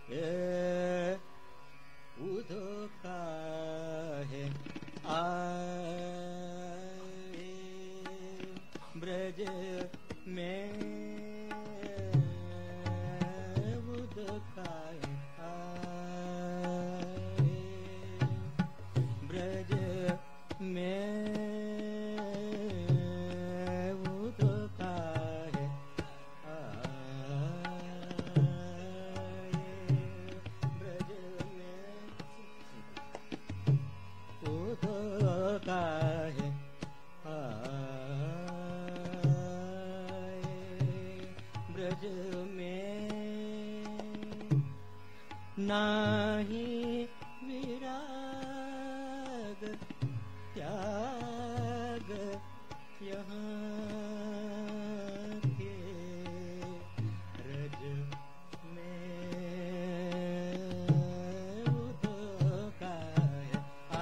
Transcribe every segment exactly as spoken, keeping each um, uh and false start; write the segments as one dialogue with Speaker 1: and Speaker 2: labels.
Speaker 1: ये उधोका है आए ब्रज में उधोका है आए ब्रज में उधोका है है ब्रज में नाही विराग त्याग यहाँ के रज में उधोका है आ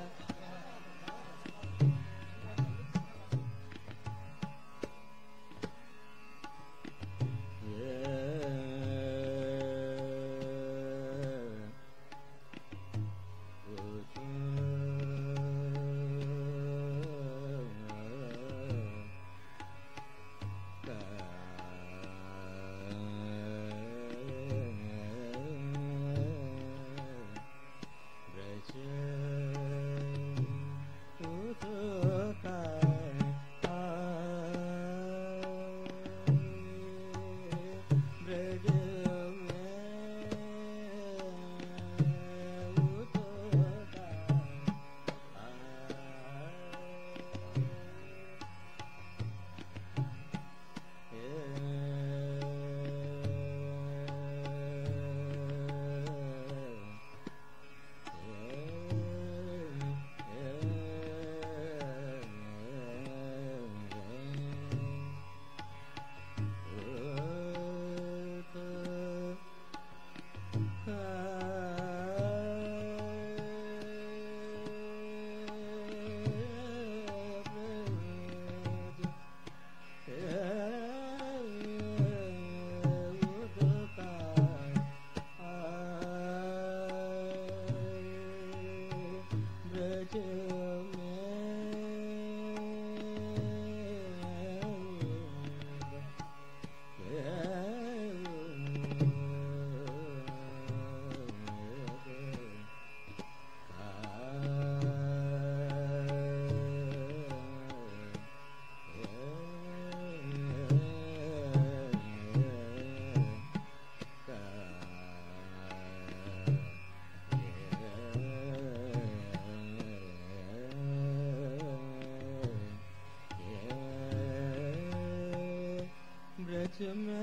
Speaker 1: ब्रज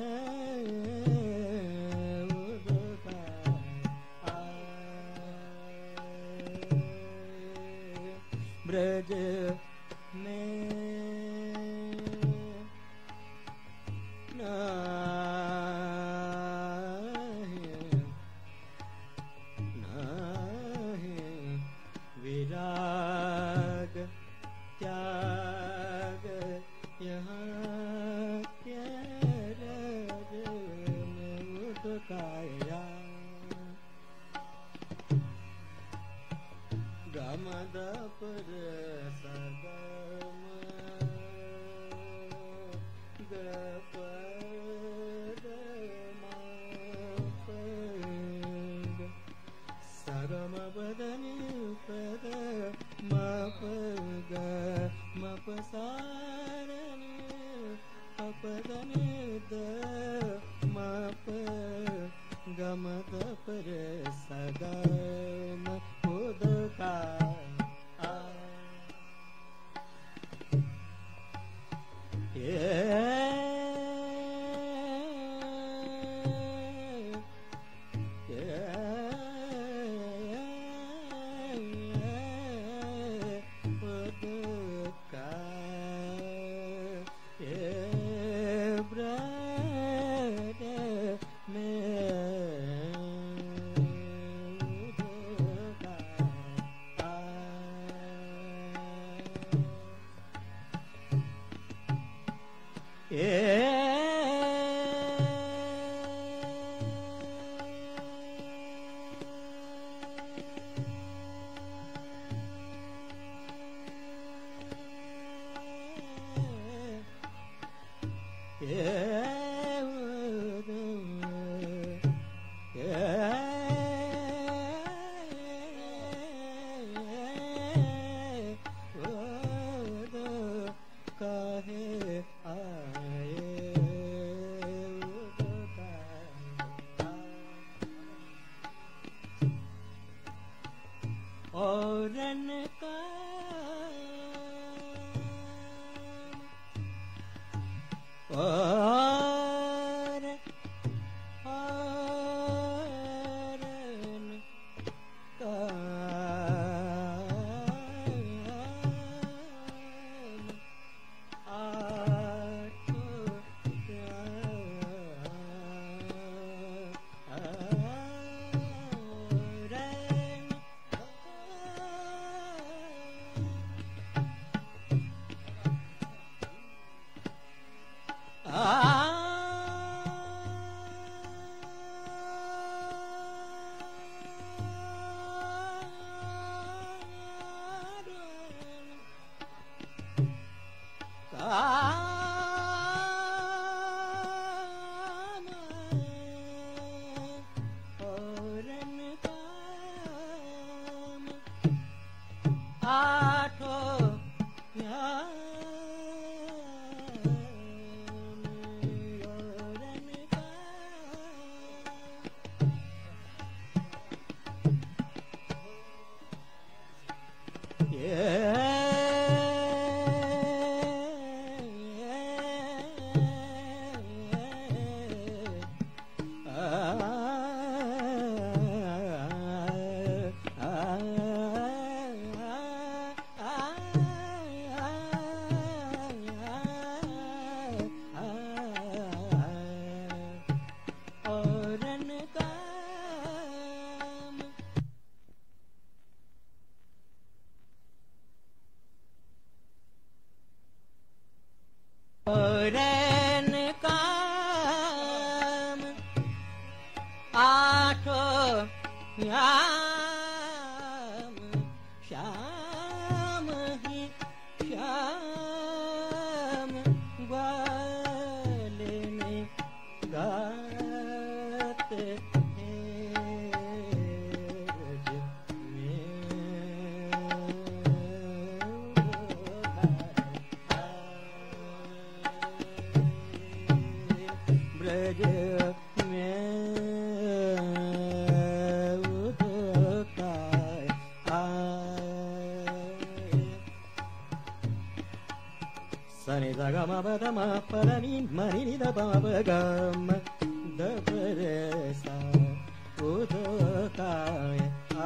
Speaker 1: में उधोका आए ब्रज में नाही नाही विराग त्याग यहाँ के रज में उधकाया गमद पर सगम गपद मापद सगम बदनि पद मप ग मप सारन अपदन द मप गमद पर सगम उधका आ औरन का और औरन का औरन काम आठों याम श्याम ही श्याम ग्वाल में गाते ब्रज में उदकाय सनि द ग म प द म प द नि म नि नि द प म प ग म द प र सा उदकाय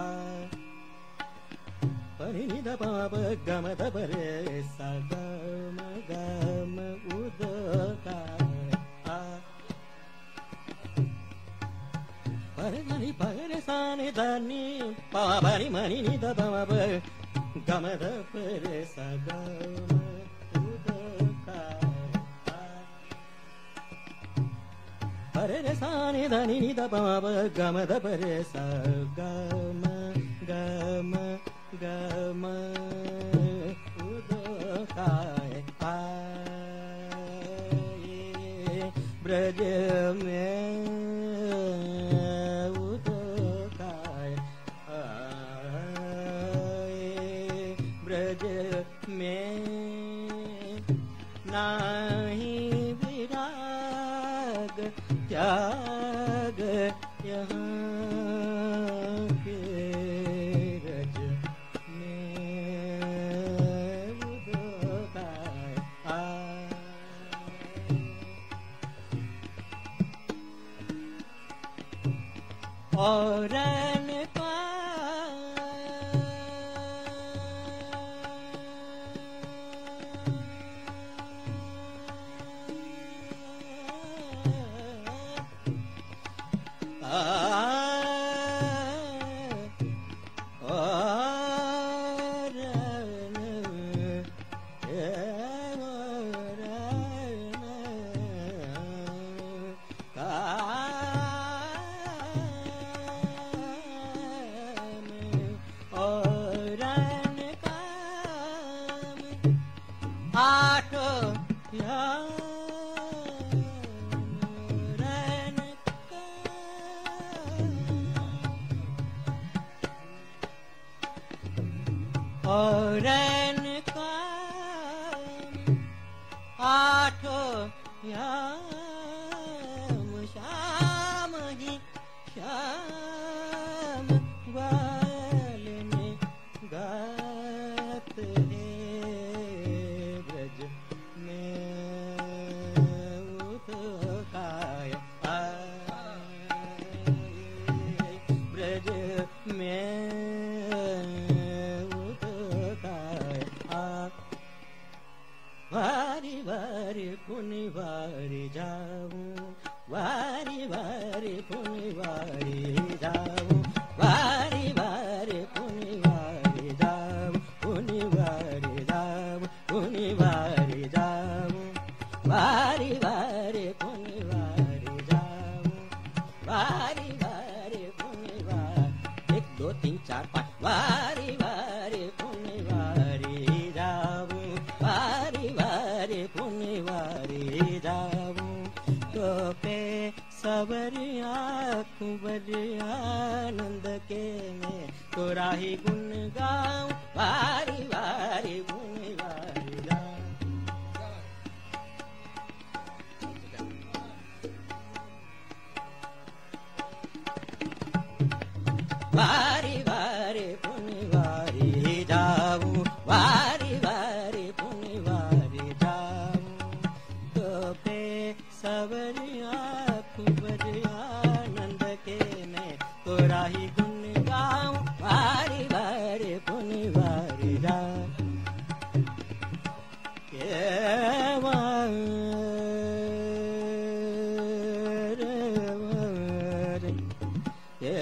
Speaker 1: प नि नि द प म प ग म द प र सा ग म ग म उदकाय परे मनि परे सानि धनि प परि मनि नि द प म प ग म द प र सा ग म उदकाय परे रे सानि धनि नि द प म प ग म द प र सा ग म ग म ग म उदकाय ब्रज में ब्रज में नाही विराग त्याग यहाँ के रज में उदकाय औरन का औरन का आठों याम श्याम ही श्याम ग्वाल में वारी जाऊं वारी वारी पुनि वारी जाऊं पुनि वारी जाऊं पुनि वारी जाऊं वारी वारी पुनि वारी जाऊं वारी वारी पुनि वारी एक दो तीन चार पाँच वारी वारी पुनि वारी जाऊं वारी वारी पुनि वारी जाऊं तो पे सवरिया कुंवरिया नंद के मैं तोरा ही गुण गाऊं वारी वारी पुनि वारी जाऊं वारी वारी पुनि वारी जाऊं वारी वारी पुनि वारी जाऊं तो पे सवरिया कुंवरिया नंद के मैं तोरा ही गुण गाऊं वारी वारी पुनि वारी जाऊं ये वारे वारे ये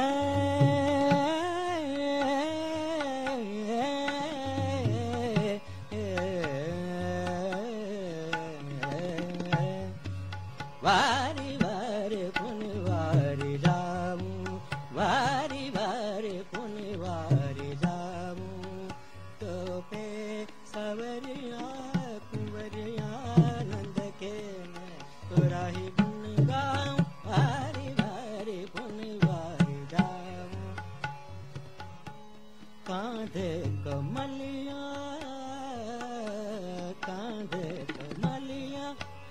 Speaker 1: वारी वारी पुनि वारी जाऊं वारी वारी पुनि वारी जाऊं तो पे सवरिया कुंवरिया नंद के मैं तोरा ही गुण गाऊं वारी वारी पुनि वारी जाऊं कांधे कमलिया कांधे कमलिया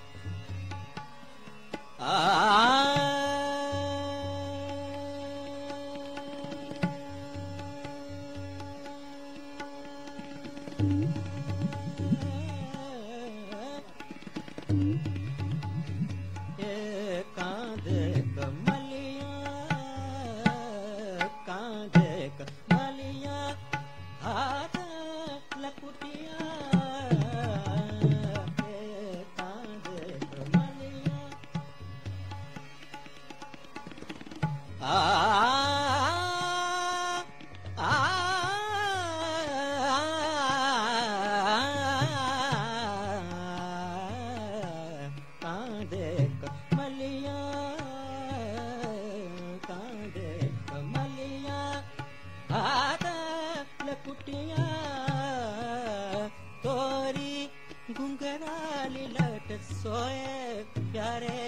Speaker 1: आ कांधे कमलिया कांधे कमलिया हाथ लकुटिया कांधे कमलिया आ आ कांधे कमलिया कांधे कमलिया हाथ लकुटिया तोरी घुंघराली लट सोए प्यारे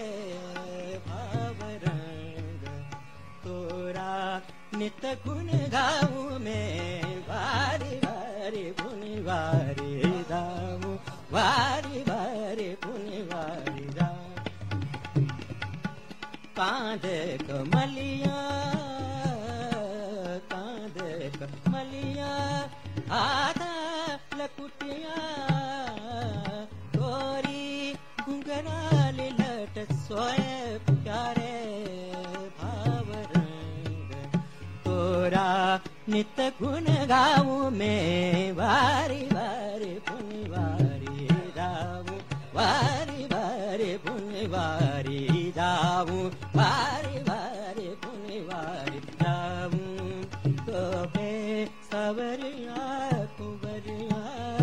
Speaker 1: भावरंग तोरा नित गुण गाऊं में वारी वारी पुनि वारी जाऊं वारी वारी पुनि वारी जाऊं कांधे कमलिया कांधे कमलिया हाथ लकुटिया तोरी घुंघराली लट सोए प्यारे भावरंग तोरा नित गुण गाऊं में वारी वारी पुनि वारी जाऊं वारी वारी पुनि वारी जाऊं वारी वारी पुनि वारी जाऊं तो पे सवरिया कुंवरिया